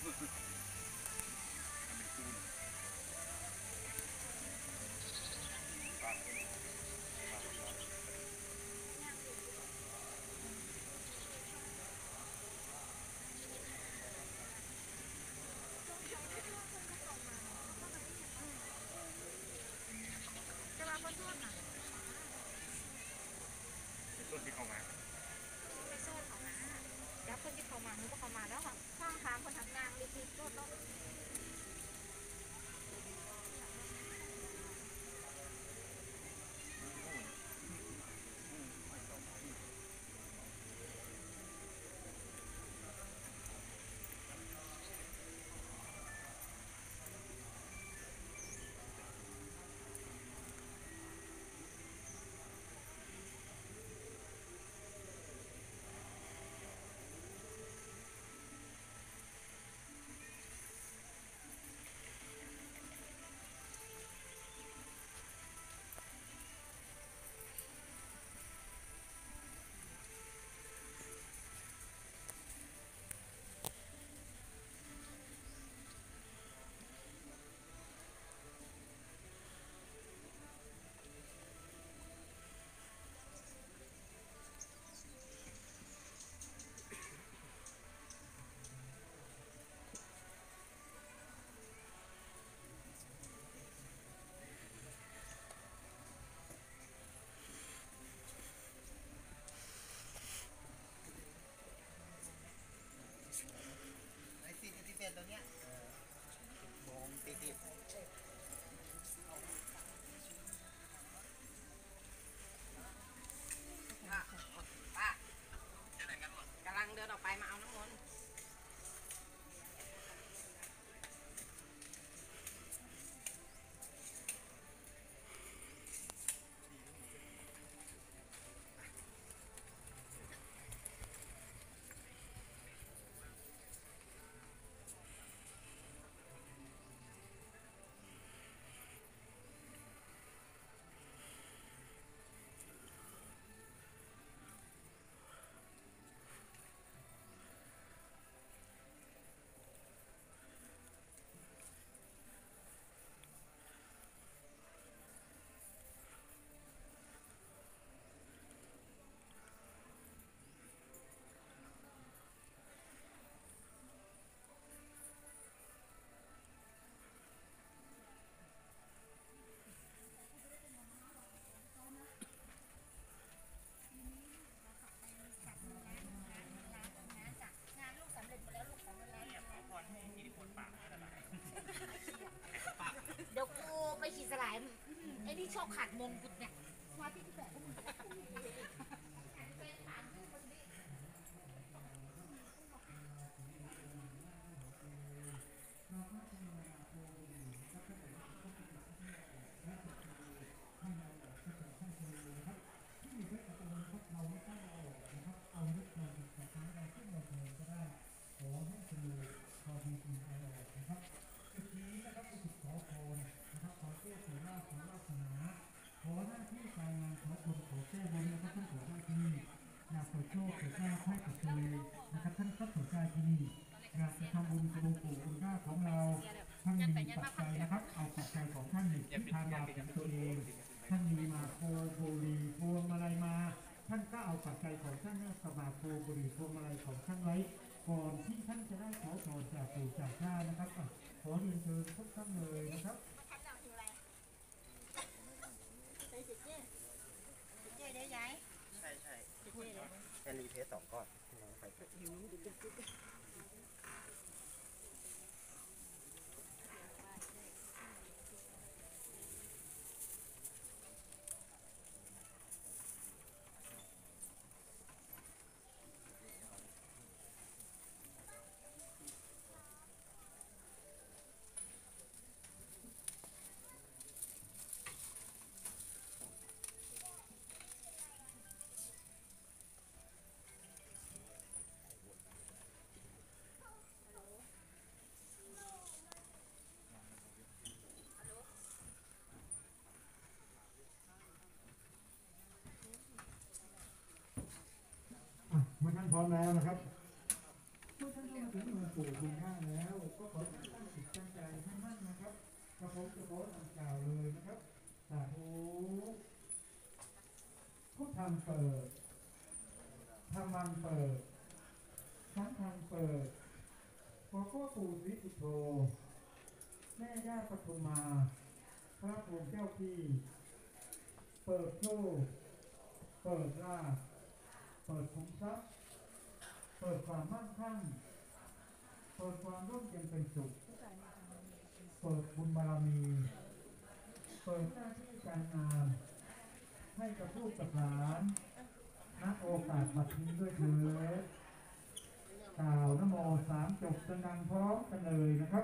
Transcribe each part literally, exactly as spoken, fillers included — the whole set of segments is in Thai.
จะมาคนต้นอ่ะต้นที่เข้ามาไม่ช่วยเขามาแล้วคนที่เขามานึกว่าเขามาแล้วค่ะข้างทางคนทำงานรีบๆรถรถไอ้สี่สิบเอ็ดตัวเนี้ยมองติดติดป้าป้ากำลังเดินออกไปมาเอาน้ำมนต์เดี๋ยวกูไปฉีดสลายไอ้นี่ชอบขัดมงกุฎเนี่ยมาที่ที่แบบพวกมึงอยากเปิดโชคเปิดลาภให้กับตัวเองนะครับท่านก็สนใจที่นี่อยากจะทำบุญกับหลวงปู่องค์หน้าของเราท่านมีปัจจัยนะครับเอาปัจจัยของท่านหนึ่งที่ทานมาเป็นตัวเองท่านมีมาโคโบรีพวงมาลัยมาท่านก็เอาปัจจัยของท่านเนี่ยสมาโคโบรีพวงมาลัยของท่านไว้ก่อนที่ท่านจะได้ขอพรจากปู่จากย่านะครับขอเรียนเชิญทุกท่านเลยนะครับเจ๊ได้ย้ายใช่ใช่แอนรีเพสสองก้อนไปอยู่เมื่อท่านพร้อมแล้วนะครับเมื่อท่านเข้ามาถึงหลวงปู่คุณย่าแล้วขอให้ตั้งจิตตั้งใจให้มั่นนะครับกระผมจะขออ่านกล่าวเลยนะครับสาธุพุทธังเปิดธรรมังเปิดสังฆังเปิดขอพ่อปู่ศรีสุโธแม่ย่าปฐุมาพระภูมิเจ้าที่เปิดโชคเปิดลาภเปิดคุ้มทรัพย์เปิดความมั่งคั่งเปิดความร่มเย็นเป็นสุขเปิดบุญบารมีเปิดหน้าที่การงานให้กับลูกกับหลานณโอกาสบัดนี้ด้วยเถิดกล่าวนโมสามจบดังๆพร้อมกันเลยนะครับ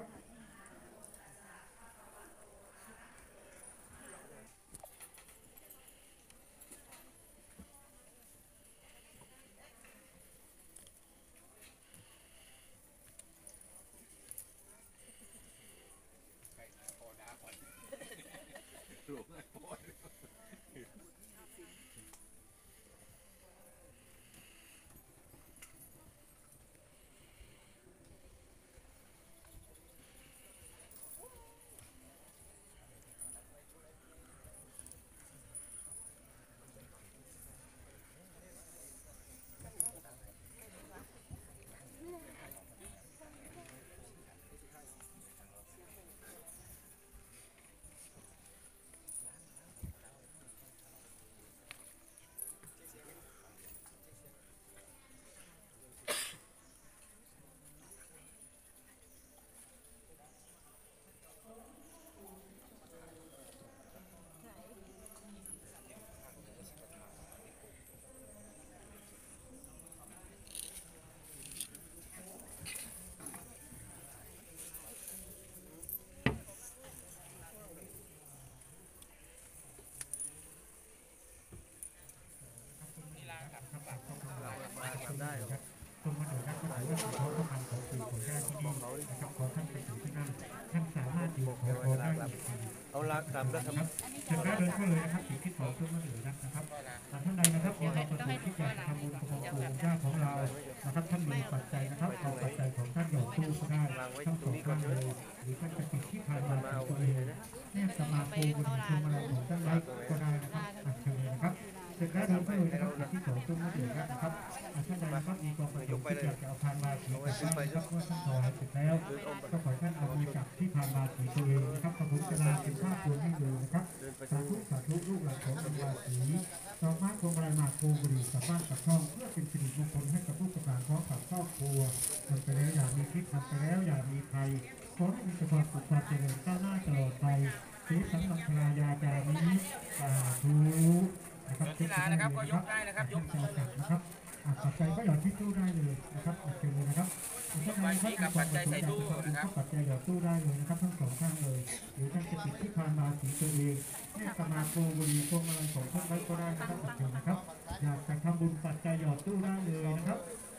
ได้ครับตรงมาถึงนักข่าวว่าเขาต้องทำของสื่อของญาติที่นี่นะครับขอท่านไปถึงที่นั่นท่านสามารถอยู่ขอขอได้อีกทีเอาละกลับแล้วครับเชิญได้เดินเข้าเลยนะครับสิ่งที่ขอเพื่อมาเหลือนะครับท่านใดนะครับมีความประสงค์ที่อยากทำบุญกับปู่ย่าของเรานะครับท่านมีปัจจัยนะครับเอาปัจจัยของท่านหยอดตู้ก็ได้ทั้งสองข้างเลยหรือท่านจะติดที่ผ่านมาของตัวเองแนบสมาคมบนชมอะไรของท่านไว้ก็ได้นะครับเชิญเลยนะครับเชิญได้เดินเข้าเลยนะครับสิ่งที่ขอเพื่อมาเหลือนะครับท่านใดนะครับมีความประสงค์ที่อยากจะเอาพานมาถือไปนะครับเมื่อท่านถวายเสร็จแล้วก็ขอท่านเอามือจับที่พานมาถือตัวเองนะครับขอบคุณกระดาษเป็นภาพรวมให้ดูนะครับสาธุสาธุลูกหลานของบรรดาสีดอกไม้พวงมาลัยหมากพวงบุหรี่กลับบ้านกลับช่องเพื่อเป็นสิริมงคลให้กับลูกหลานของครอบครัวทำไปแล้วอย่ามีพิษทำไปแล้วอย่ามีภัยขอให้มีแต่ความสุขความเจริญก้าวหน้าตลอดไปสีสันลังคลายาจามิสาธุนะครับที่ลานะครับก็ยกได้นะครับยกนะครับปัจจัยก็หยอดที่ตู้ได้เลยนะครับเชิญเลยนะครับปัจจัยกับปัจจัยใส่ตู้นะครับปัจจัยหยอดตู้ได้เลยนะครับทั้งสองข้างเลยหรือท่านจะติดที่พานมาสีตัวเองแม่สมาโกบุรีพวงมาลัยของท่านไว้ก็ได้นะครับเชิญนะครับอยากจะทำบุญปัจจัยหยอดตู้ได้เลยนะครับ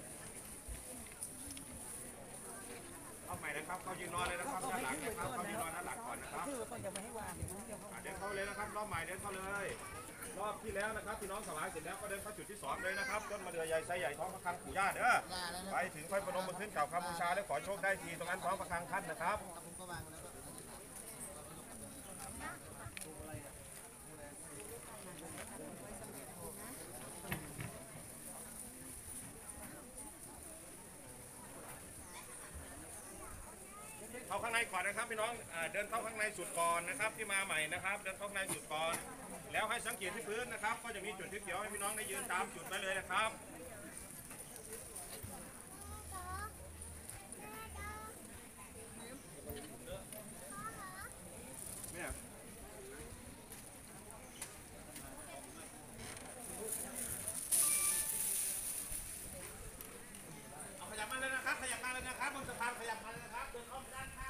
เอาใหม่นะครับเขายืนรอเลยนะครับด้านหลังนะครับเขายืนรอด้านหลังก่อนนะครับเดินเข้าเลยนะครับรอบใหม่เดินเข้าเลยรอบที่แล้วนะครับพี่น้องถวายเสร็จแล้วก็เดินเข้าจุดที่สองเลยนะครับต้นมะเดื่อใหญ่ไซใหญ่ท้องพระคลังปู่ย่าเด้อไปถึงค่อยประนมมือขึ้นกล่าวคำบูชาแล้วขอโชคได้ทีตรงนั้นท้องพระคลังท่านนะครับเข้าข้างในก่อนนะครับพี่น้องเดินเข้าข้างในสุดก่อนนะครับที่มาใหม่นะครับเดินเข้าข้างในสุดก่อนแล้วให้สังเกตที่พื้นนะครับก็จะมีจุดที่เขียวให้พี่น้องได้ยืนตามจุดไปเลยนะครับเนี่ยเอาขยับมาเลยนะครับขยับมาเลยนะครับบนสะพานขยับมาเลยนะครับเดินเข้าด้านข้าง